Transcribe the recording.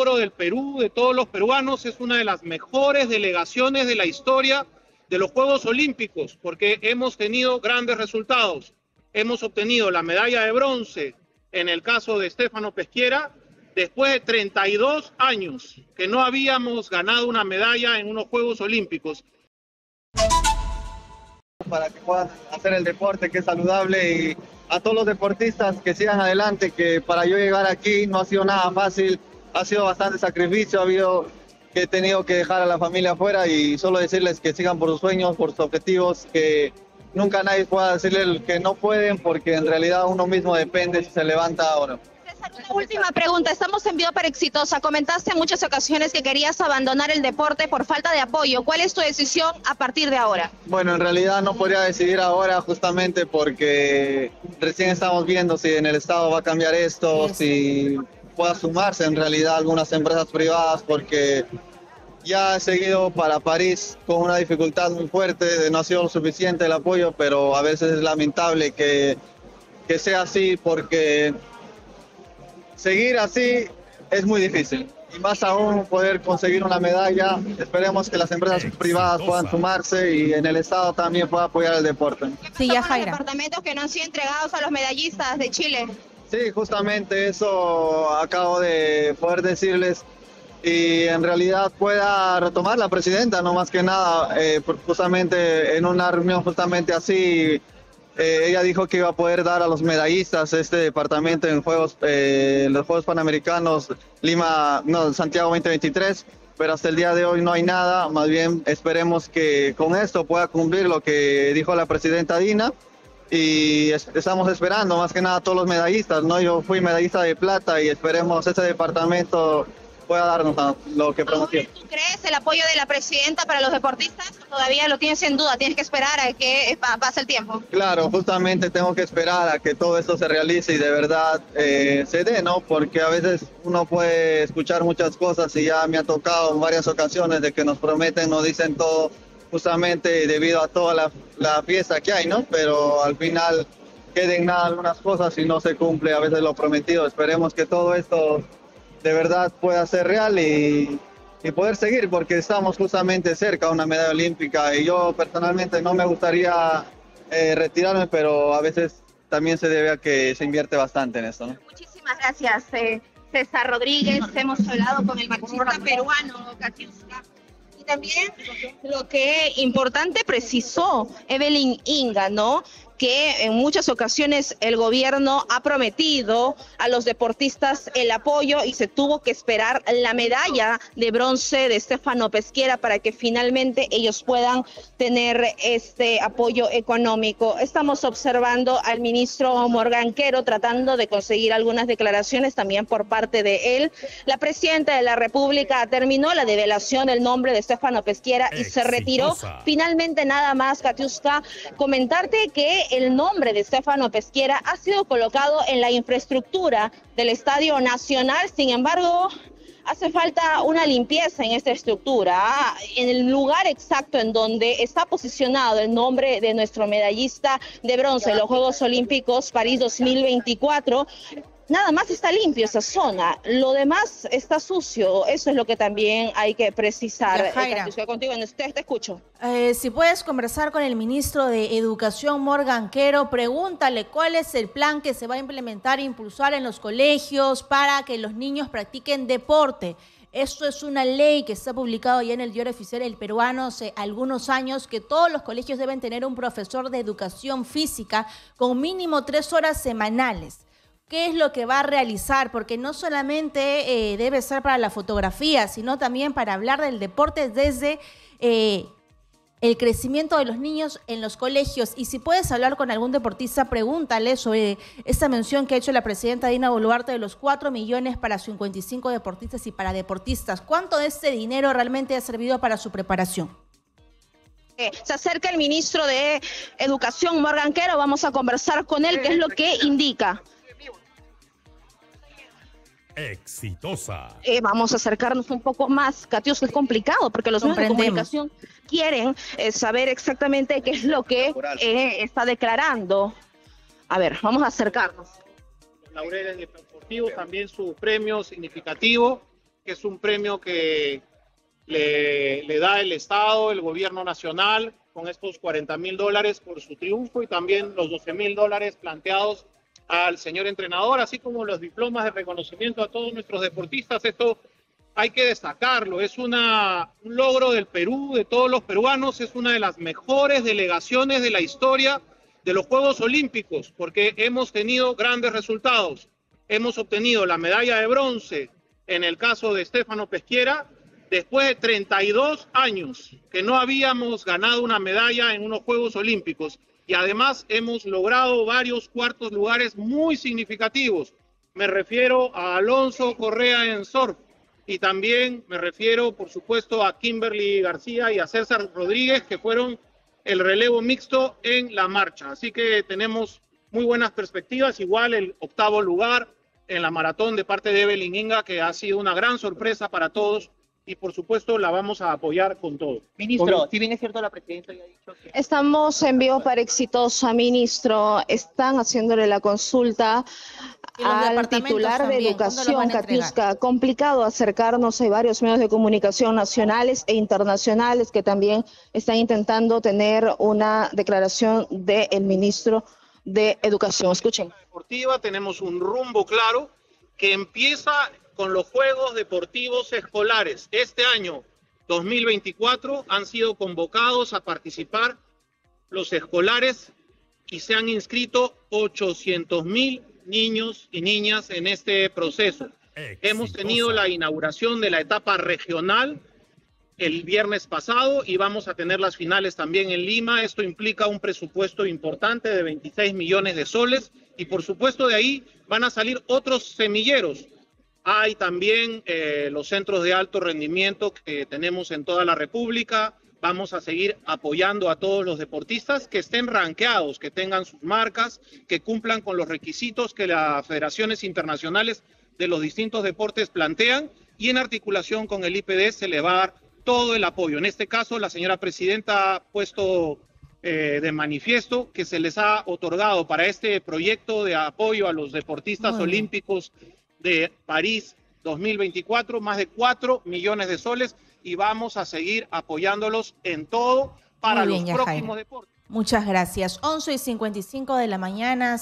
oro del Perú, de todos los peruanos. Es una de las mejores delegaciones de la historia de los Juegos Olímpicos, porque hemos tenido grandes resultados. Hemos obtenido la medalla de bronce en el caso de Stefano Pesquera, después de 32 años que no habíamos ganado una medalla en unos Juegos Olímpicos. Para que puedan hacer el deporte, que es saludable, y a todos los deportistas que sigan adelante, que para yo llegar aquí no ha sido nada fácil, ha sido bastante sacrificio, ha habido que he tenido que dejar a la familia afuera, y solo decirles que sigan por sus sueños, por sus objetivos, que nunca nadie pueda decirles que no pueden, porque en realidad uno mismo depende si se levanta o no. Una última pregunta, estamos en Vida para Exitosa. Comentaste en muchas ocasiones que querías abandonar el deporte por falta de apoyo. ¿Cuál es tu decisión a partir de ahora? Bueno, en realidad no podría decidir ahora, justamente porque recién estamos viendo si en el Estado va a cambiar esto, si pueda sumarse en realidad algunas empresas privadas, porque ya he seguido para París con una dificultad muy fuerte, no ha sido lo suficiente el apoyo, pero a veces es lamentable que sea así, porque seguir así es muy difícil, y más aún poder conseguir una medalla. Esperemos que las empresas privadas puedan sumarse y en el Estado también pueda apoyar el deporte. Sí, ya, Jaira. Los departamentos que no han sido entregados a los medallistas de Chile. Sí, justamente eso acabo de poder decirles, y en realidad pueda retomar la presidenta, no más que nada, justamente en una reunión justamente así. Ella dijo que iba a poder dar a los medallistas este departamento en los Juegos Panamericanos Santiago 2023, pero hasta el día de hoy no hay nada. Más bien esperemos que con esto pueda cumplir lo que dijo la presidenta Dina, y estamos esperando más que nada a todos los medallistas, ¿no? Yo fui medallista de plata y esperemos ese departamento pueda darnos lo que prometió. ¿Tú crees el apoyo de la presidenta para los deportistas? ¿Todavía lo tienes en duda? ¿Tienes que esperar a que pase el tiempo? Claro, justamente tengo que esperar a que todo esto se realice y de verdad se dé, ¿no? Porque a veces uno puede escuchar muchas cosas, y ya me ha tocado en varias ocasiones de que nos prometen, nos dicen todo justamente debido a toda la fiesta que hay, ¿no? Pero al final queden nada algunas cosas y no se cumple a veces lo prometido. Esperemos que todo esto de verdad pueda ser real y poder seguir, porque estamos justamente cerca de una medalla olímpica, y yo personalmente no me gustaría retirarme, pero a veces también se debe a que se invierte bastante en esto, ¿no? Muchísimas gracias, César Rodríguez. Hemos hablado con el marchista peruano, Katiuska. Y también lo que importante precisó Evelyn Inga, ¿no? Que en muchas ocasiones el gobierno ha prometido a los deportistas el apoyo y se tuvo que esperar la medalla de bronce de Stefano Pesquera para que finalmente ellos puedan tener este apoyo económico. Estamos observando al ministro Morganquero tratando de conseguir algunas declaraciones también por parte de él. La presidenta de la República terminó la develación del nombre de Stefano Pesquera y se retiró. Finalmente, nada más, Katiuska, comentarte que el nombre de Stefano Pesquera ha sido colocado en la infraestructura del Estadio Nacional. Sin embargo, hace falta una limpieza en esta estructura. En el lugar exacto en donde está posicionado el nombre de nuestro medallista de bronce en los Juegos Olímpicos París 2024, nada más está limpio esa zona, lo demás está sucio. Eso es lo que también hay que precisar. Contigo, te escucho. Si puedes conversar con el ministro de Educación, Morganquero, pregúntale cuál es el plan que se va a implementar e impulsar en los colegios para que los niños practiquen deporte. Esto es una ley que está publicado ya en el Diario Oficial del Peruano hace algunos años, que todos los colegios deben tener un profesor de educación física con mínimo 3 horas semanales. ¿Qué es lo que va a realizar? Porque no solamente debe ser para la fotografía, sino también para hablar del deporte desde el crecimiento de los niños en los colegios. Y si puedes hablar con algún deportista, pregúntale sobre esta mención que ha hecho la presidenta Dina Boluarte de los 4 millones para 55 deportistas y para deportistas. ¿Cuánto de este dinero realmente ha servido para su preparación? Se acerca el ministro de Educación, Morganquero. Vamos a conversar con él, qué es lo que indica. Exitosa. Vamos a acercarnos un poco más, Katiuska, es complicado porque los medios de comunicación quieren saber exactamente qué es lo que está declarando. A ver, vamos a acercarnos. Los laureles deportivos, también su premio significativo que es un premio que le da el Estado, el gobierno nacional, con estos $40.000 por su triunfo y también los $12.000 planteados al señor entrenador, así como los diplomas de reconocimiento a todos nuestros deportistas. Esto hay que destacarlo, es un logro del Perú, de todos los peruanos, es una de las mejores delegaciones de la historia de los Juegos Olímpicos, porque hemos tenido grandes resultados. Hemos obtenido la medalla de bronce en el caso de Stefano Pesquera, después de 32 años que no habíamos ganado una medalla en unos Juegos Olímpicos. Y además hemos logrado varios cuartos lugares muy significativos. Me refiero a Alonso Correa en surf y también me refiero, por supuesto, a Kimberly García y a César Rodríguez, que fueron el relevo mixto en la marcha. Así que tenemos muy buenas perspectivas. Igual el 8º lugar en la maratón de parte de Evelyn Inga, que ha sido una gran sorpresa para todos. Y por supuesto la vamos a apoyar con todo. Ministro, si bien es cierto, la presidenta ya ha dicho que... Estamos en vivo para Exitosa, ministro. Están haciéndole la consulta Y los al departamentos titular de también, ¿cuándo lo Educación, van a entregar? Katiuska. Complicado acercarnos, hay varios medios de comunicación nacionales e internacionales que también están intentando tener una declaración del ministro de Educación. Escuchen. Deportiva, tenemos un rumbo claro que empieza con los Juegos Deportivos Escolares. Este año 2024 han sido convocados a participar los escolares y se han inscrito 800.000 niños y niñas en este proceso. Hemos tenido la inauguración de la etapa regional el viernes pasado y vamos a tener las finales también en Lima. Esto implica un presupuesto importante de 26 millones de soles y por supuesto de ahí van a salir otros semilleros. Hay también los centros de alto rendimiento que tenemos en toda la República. Vamos a seguir apoyando a todos los deportistas que estén rankeados, que tengan sus marcas, que cumplan con los requisitos que las federaciones internacionales de los distintos deportes plantean y en articulación con el IPD se le va a dar todo el apoyo. En este caso, la señora presidenta ha puesto de manifiesto que se les ha otorgado para este proyecto de apoyo a los deportistas olímpicos de París 2024 más de 4 millones de soles y vamos a seguir apoyándolos en todo para los próximos deportes. Muchas gracias. 11:55 de la mañana.